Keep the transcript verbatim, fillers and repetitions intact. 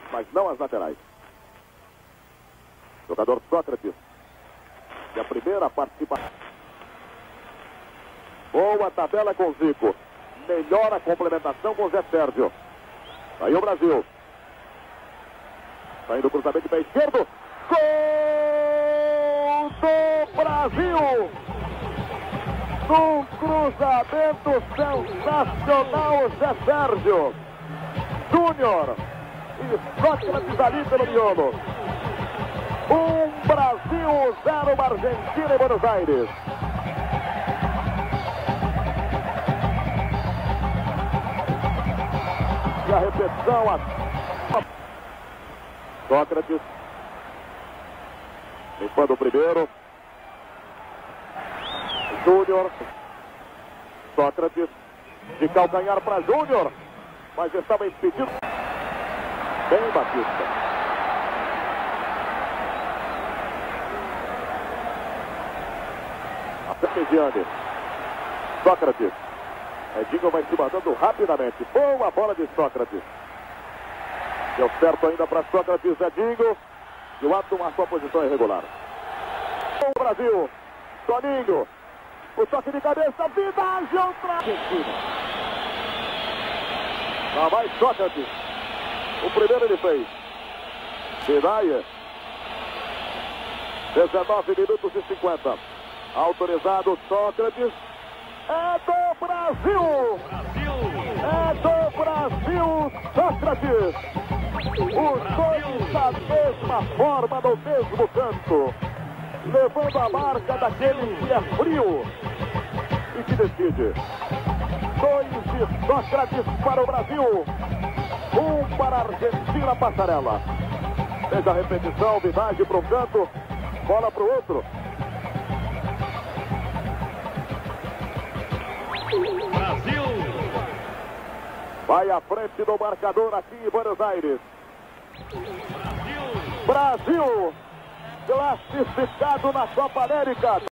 mas não as laterais. Jogador Sócrates. E a primeira participação. Boa tabela com Zico. Melhor a complementação com Zé Sérgio. Aí o Brasil. Saindo o cruzamento de pé esquerdo. Gol do Brasil! Num cruzamento sensacional, Zé Sérgio. Júnior e Sócrates ali pelo miolo. Um Brasil, zero Argentina em Buenos Aires. E a repetição, a... Sócrates limpando o primeiro. Júnior. Sócrates de calcanhar para Júnior, mas estava impedido. Bem, Batista. A Mediane. Sócrates. Edinho vai se mandando rapidamente. Boa bola de Sócrates. Deu certo ainda para Sócrates, Edinho. E o Ato marcou a posição irregular. O Brasil. Toninho. O toque de cabeça. Vidal outra. Argentina. Lá vai Sócrates. O primeiro ele fez. Vidal. dezenove minutos e cinquenta. Autorizado Sócrates. É do Brasil! É do Brasil, Sócrates! Os dois da mesma forma, no mesmo canto. Levando a marca daquele que é frio e que decide. Dois de Sócrates para o Brasil. Um para a Argentina, Passarela. Veja a repetição, Vidal para um canto, bola para o outro. Brasil! Vai à frente do marcador aqui em Buenos Aires. Brasil! Brasil! Classificado na Copa América.